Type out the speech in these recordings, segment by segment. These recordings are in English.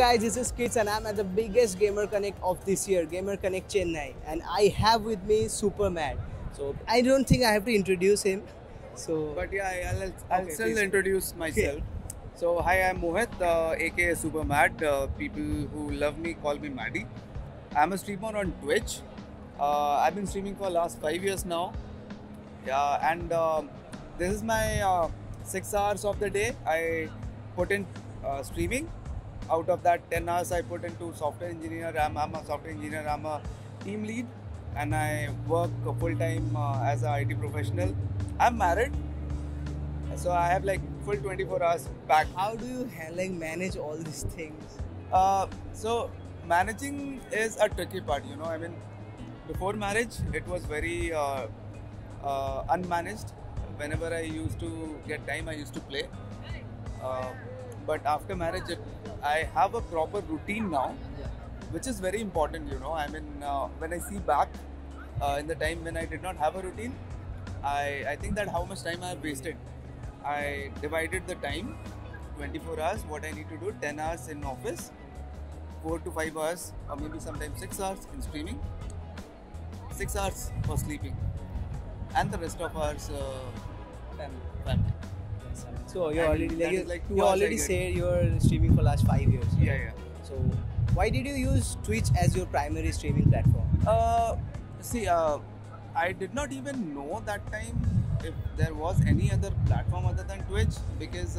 guys, this is Kids and I'm at the biggest Gamer Connect of this year, Gamer Connect Chennai, and I have with me Super Mad. So I don't think I have to introduce him. So, But yeah, I'll Okay, still please. introduce myself. So hi, I'm Mohit, aka Super Mad. People who love me call me Maddie. I'm a streamer on Twitch. I've been streaming for the last 5 years now. Yeah, and this is my 6 hours of the day. I put in streaming. Out of that 10 hours, I put into software engineer. I'm a software engineer. I'm a team lead, and I work full time as a IT professional. I'm married, so I have like full 24 hours back. how do you manage all these things? So managing is a tricky part, you know. I mean, before marriage, it was very unmanaged. Whenever I used to get time, I used to play. Uh, but after marriage, I have a proper routine now, which is very important, you know. I mean, when I see back in the time when I did not have a routine, I think that how much time I have wasted. I divided the time, 24 hours, what I need to do, 10 hours in office, 4 to 5 hours, or maybe sometimes 6 hours in streaming, 6 hours for sleeping, and the rest of hours family. So you And already that is like 2 you hours I already get. said you're streaming for last 5 years. Right? Yeah. So why did you use Twitch as your primary streaming platform? See, I did not even know that time if there was any other platform other than Twitch, because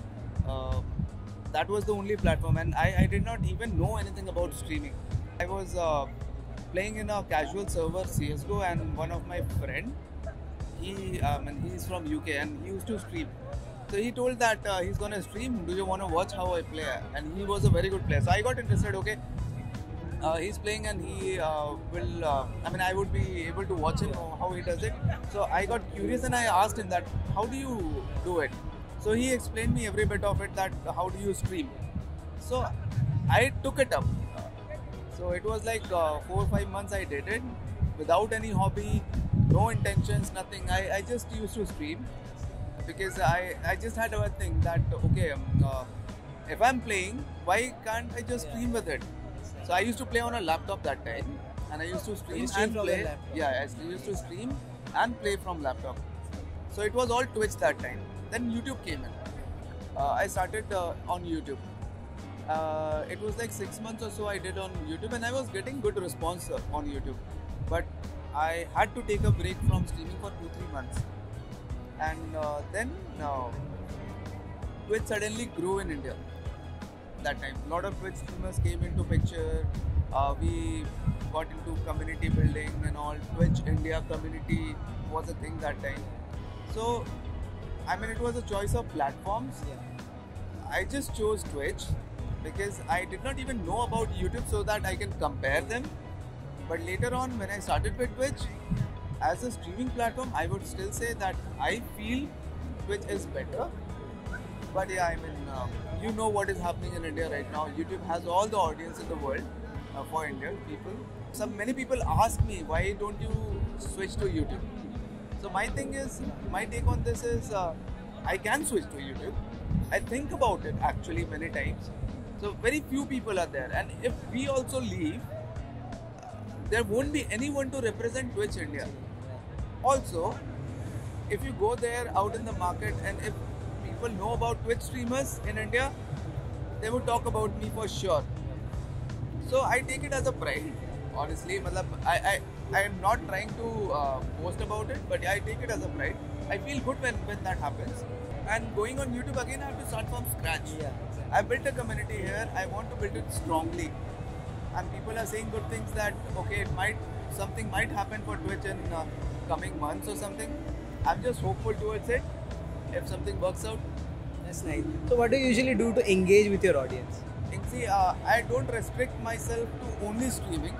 that was the only platform, and I did not even know anything about streaming. I was playing in a casual server CSGO, and one of my friend, he's from UK and he used to stream. So he told that he's gonna stream. Do you want to watch how I play? And he was a very good player. So I got interested. Okay, he's playing and he will. I would be able to watch him how he does it. So I got curious and I asked him that how do you do it? So he explained me every bit of it, that how do you stream. So I took it up. So it was like 4 or 5 months I did it without any hobby, no intentions, nothing. I just used to stream because I just had a thing that okay, if I'm playing, why can't I just stream with it? So I used to play on a laptop that time, and I used to stream stream and from play. your laptop? Yeah, I used to stream and play from laptop. So it was all Twitch that time. Then YouTube came in. I started on YouTube. It was like 6 months or so I did on YouTube, and I was getting good response on YouTube. But I had to take a break from streaming for 2-3 months, and then Twitch suddenly grew in India. That time, a lot of Twitch streamers came into picture. We got into community building and all. Twitch India community was a thing that time. So, I mean, it was a choice of platforms. I just chose Twitch because I did not even know about YouTube, so that I can compare them. But later on, when I started with Twitch, as a streaming platform, I would still say that I feel Twitch is better. But yeah, I mean, you know what is happening in India right now. YouTube has all the audience in the world for Indian people. Many people ask me, why don't you switch to YouTube? So my take on this is, I can switch to YouTube. I think about it actually many times. So very few people are there, and if we also leave, there won't be anyone to represent Twitch India. Also, if you go there out in the market, and if people know about Twitch streamers in India, they would talk about me for sure. So I take it as a pride, honestly. I am not trying to boast about it, but I take it as a pride. I feel good when that happens. And going on YouTube again, I have to start from scratch. I built a community here. I want to build it strongly, and people are saying good things that okay, something might happen for Twitch in coming months or something. I'm just hopeful towards it. If something works out. That's nice. So what do you usually do to engage with your audience? See, I don't restrict myself to only streaming.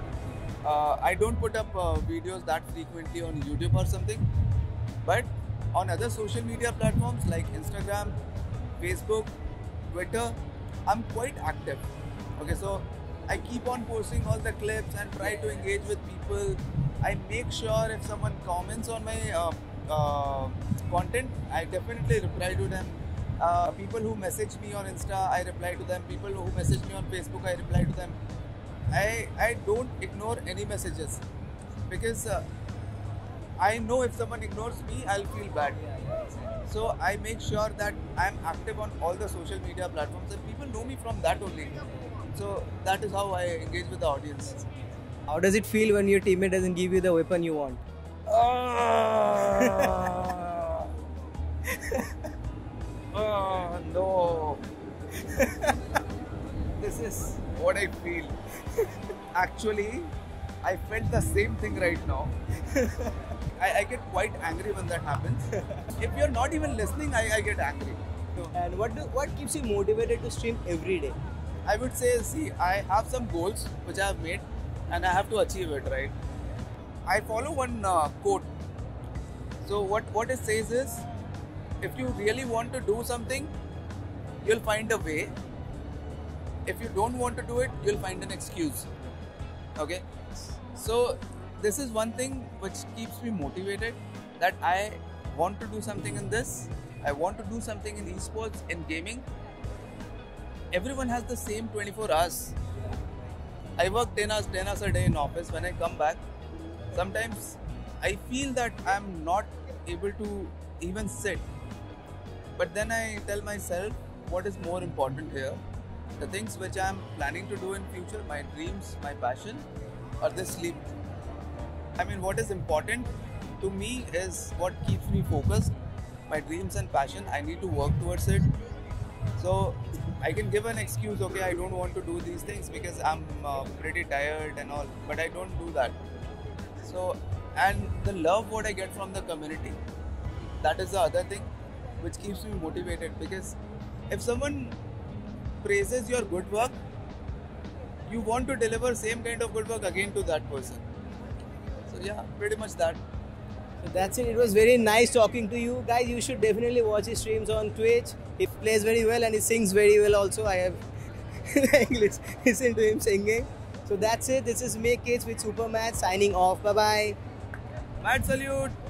I don't put up videos that frequently on YouTube or something, but on other social media platforms like Instagram, Facebook, Twitter, I'm quite active. Okay, so I keep on posting all the clips and try to engage with people. I make sure if someone comments on my content, I definitely reply to them. People who message me on Insta, I reply to them. People who message me on Facebook, I reply to them. I don't ignore any messages because I know if someone ignores me, I'll feel bad. So I make sure that I'm active on all the social media platforms and people know me from that only. So that is how I engage with the audience. How does it feel when your teammate doesn't give you the weapon you want? Oh no. This is what I feel. Actually, I felt the same thing right now. I get quite angry when that happens. If you're not even listening, I get angry. And what keeps you motivated to stream every day? I would say, see, I have some goals which I have made and I have to achieve it, right? I follow one quote. So what it says is, if you really want to do something, you'll find a way. If you don't want to do it, you'll find an excuse. Okay? So this is one thing which keeps me motivated, that I want to do something in this. I want to do something in esports, in gaming. Everyone has the same 24 hours. I work 10 hours a day in office. When I come back, sometimes I feel that I'm not able to even sit. But then I tell myself what is more important here. The things which I'm planning to do in future, my dreams, my passion, or the sleep. I mean, what is important to me is what keeps me focused. My dreams and passion, I need to work towards it. So I can give an excuse, okay, I don't want to do these things because I'm pretty tired and all, but I don't do that. So, and the love what I get from the community, that is the other thing which keeps me motivated, because if someone praises your good work, you want to deliver same kind of good work again to that person. So yeah, pretty much that. So that's it. It was very nice talking to you. Guys, you should definitely watch his streams on Twitch. He plays very well and he sings very well also. I have listened to him singing. So that's it. This is Make Kids with Super Matt signing off. Bye-bye. Mad salute!